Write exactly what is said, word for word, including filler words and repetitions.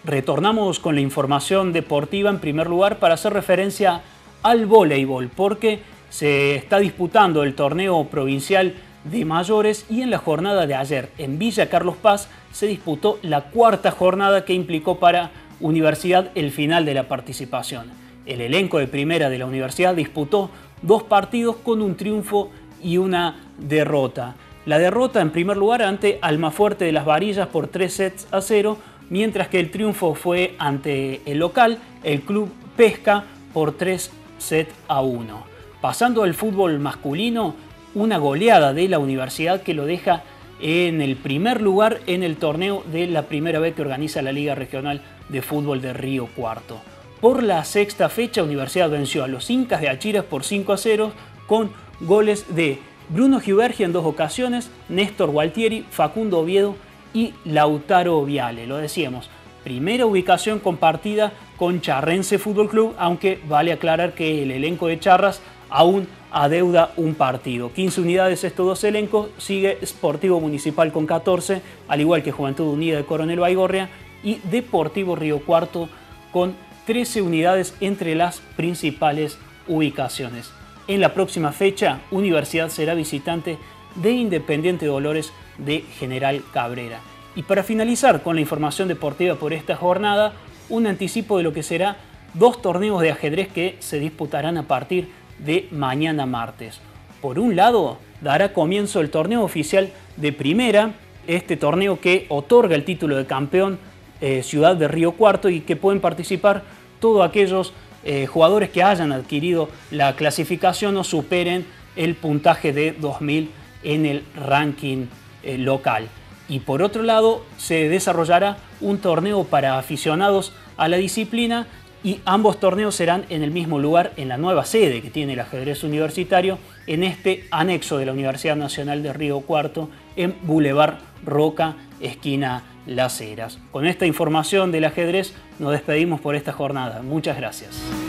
Retornamos con la información deportiva en primer lugar para hacer referencia al voleibol, porque se está disputando el torneo provincial de mayores y en la jornada de ayer en Villa Carlos Paz se disputó la cuarta jornada que implicó para Universidad el final de la participación. El elenco de primera de la Universidad disputó dos partidos con un triunfo y una derrota. La derrota en primer lugar ante Almafuerte de las Varillas por tres sets a cero, mientras que el triunfo fue ante el local, el Club Pesca, por tres sets a uno. Pasando al fútbol masculino, una goleada de la Universidad que lo deja en el primer lugar en el torneo de la primera vez que organiza la Liga Regional de Fútbol de Río Cuarto. Por la sexta fecha, Universidad venció a los Incas de Achiras por cinco a cero con goles de Bruno Giubergi en dos ocasiones, Néstor Gualtieri, Facundo Oviedo y Lautaro Viale. Lo decíamos, primera ubicación compartida con Charrense Fútbol Club, aunque vale aclarar que el elenco de Charras aún adeuda un partido. quince unidades estos dos elencos, sigue Sportivo Municipal con catorce, al igual que Juventud Unida de Coronel Baigorria y Deportivo Río Cuarto con trece unidades entre las principales ubicaciones. En la próxima fecha, Universidad será visitante de Independiente Dolores de General Cabrera. Y para finalizar con la información deportiva por esta jornada, un anticipo de lo que será dos torneos de ajedrez que se disputarán a partir de mañana martes. Por un lado, dará comienzo el torneo oficial de primera, este torneo que otorga el título de campeón eh, Ciudad de Río Cuarto y que pueden participar todos aquellos eh, jugadores que hayan adquirido la clasificación o superen el puntaje de dos mil en el ranking eh, local. Y por otro lado, se desarrollará un torneo para aficionados a la disciplina y ambos torneos serán en el mismo lugar, en la nueva sede que tiene el ajedrez universitario, en este anexo de la Universidad Nacional de Río Cuarto, en Boulevard Roca, esquina Las Heras. Con esta información del ajedrez nos despedimos por esta jornada. Muchas gracias.